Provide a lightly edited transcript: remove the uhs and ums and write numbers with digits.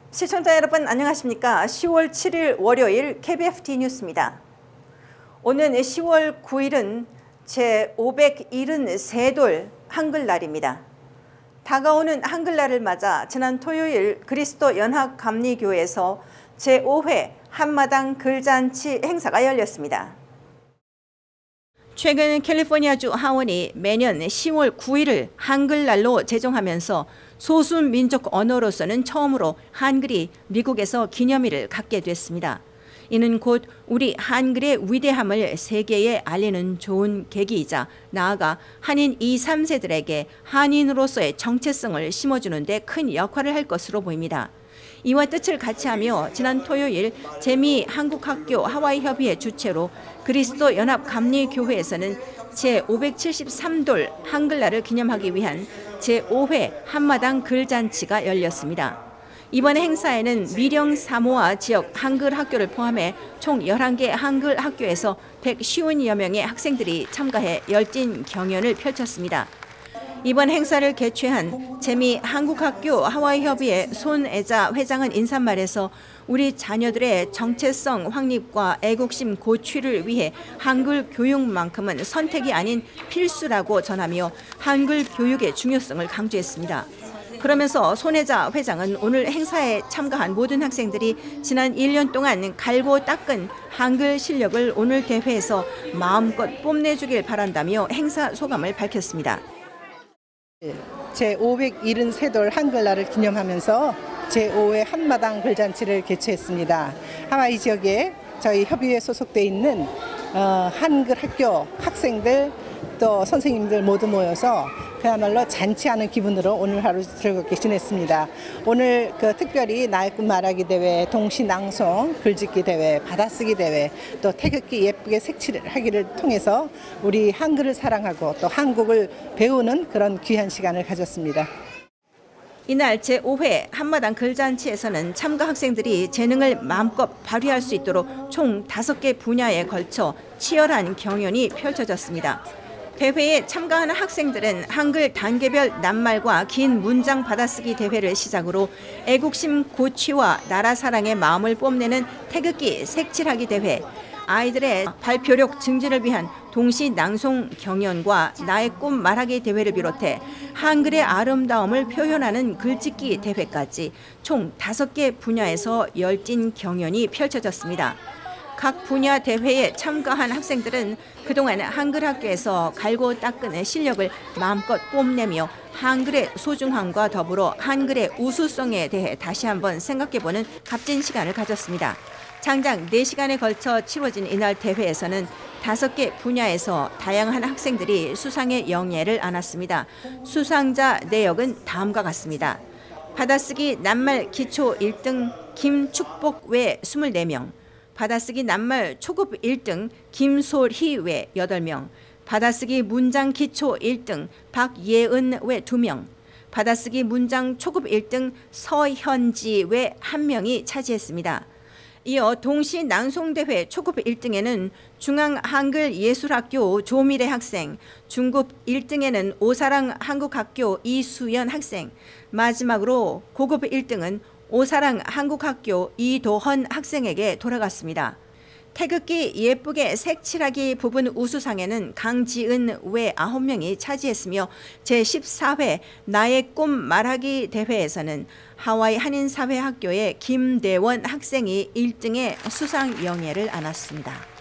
시청자 여러분 안녕하십니까? 10월 7일 월요일 KBFT 뉴스입니다. 오는 10월 9일은 제573돌 한글날입니다. 다가오는 한글날을 맞아 지난 토요일 그리스도 연합감리교회에서 제5회 한마당 글잔치 행사가 열렸습니다. 최근 캘리포니아주 하원이 매년 10월 9일을 한글날로 제정하면서 소수민족 언어로서는 처음으로 한글이 미국에서 기념일을 갖게 됐습니다. 이는 곧 우리 한글의 위대함을 세계에 알리는 좋은 계기이자 나아가 한인 2, 3세들에게 한인으로서의 정체성을 심어주는 데 큰 역할을 할 것으로 보입니다. 이와 뜻을 같이하며 지난 토요일 재미한국학교 하와이협의회 주최로 그리스도 연합감리교회에서는 제573돌 한글날을 기념하기 위한 제5회 한마당 글잔치가 열렸습니다. 이번 행사에는 미령 사모아 지역 한글 학교를 포함해 총 11개 한글 학교에서 150여 명의 학생들이 참가해 열띤 경연을 펼쳤습니다. 이번 행사를 개최한 재미한국학교 하와이협의회 손애자 회장은 인사말에서 우리 자녀들의 정체성 확립과 애국심 고취를 위해 한글 교육만큼은 선택이 아닌 필수라고 전하며 한글 교육의 중요성을 강조했습니다. 그러면서 손혜자 회장은 오늘 행사에 참가한 모든 학생들이 지난 1년 동안 갈고 닦은 한글 실력을 오늘 대회에서 마음껏 뽐내주길 바란다며 행사 소감을 밝혔습니다. 제573돌 한글날을 기념하면서 제5회 한마당 글잔치를 개최했습니다. 하와이 지역에 저희 협의회에 소속돼 있는 한글 학교 학생들 또 선생님들 모두 모여서 그야말로 잔치하는 기분으로 오늘 하루 즐겁게 지냈습니다. 오늘 특별히 나의 꿈 말하기 대회, 동시낭송, 글짓기 대회, 받아쓰기 대회, 또 태극기 예쁘게 색칠하기를 통해서 우리 한글을 사랑하고 또 한국을 배우는 그런 귀한 시간을 가졌습니다. 이날 제5회 한마당 글잔치에서는 참가 학생들이 재능을 마음껏 발휘할 수 있도록 총 5개 분야에 걸쳐 치열한 경연이 펼쳐졌습니다. 대회에 참가하는 학생들은 한글 단계별 낱말과 긴 문장 받아쓰기 대회를 시작으로 애국심 고취와 나라 사랑의 마음을 뽐내는 태극기 색칠하기 대회, 아이들의 발표력 증진을 위한 동시 낭송 경연과 나의 꿈 말하기 대회를 비롯해 한글의 아름다움을 표현하는 글짓기 대회까지 총 5개 분야에서 열띤 경연이 펼쳐졌습니다. 각 분야 대회에 참가한 학생들은 그동안 한글 학교에서 갈고 닦은 실력을 마음껏 뽐내며 한글의 소중함과 더불어 한글의 우수성에 대해 다시 한번 생각해보는 값진 시간을 가졌습니다. 장장 4시간에 걸쳐 치러진 이날 대회에서는 5개 분야에서 다양한 학생들이 수상의 영예를 안았습니다. 수상자 내역은 다음과 같습니다. 받아쓰기 낱말 기초 1등 김축복 외 24명, 받아쓰기 낱말 초급 1등 김솔희 외 8명, 받아쓰기 문장 기초 1등 박예은 외 2명, 받아쓰기 문장 초급 1등 서현지 외 1명이 차지했습니다. 이어 동시 낭송대회 초급 1등에는 중앙한글예술학교 조미래 학생, 중급 1등에는 오사랑 한국학교 이수연 학생, 마지막으로 고급 1등은 오사랑 한국학교 이도헌 학생에게 돌아갔습니다. 태극기 예쁘게 색칠하기 부분 우수상에는 강지은 외 9명이 차지했으며 제14회 나의 꿈 말하기 대회에서는 하와이 한인사회학교의 김대원 학생이 1등의 수상 영예를 안았습니다.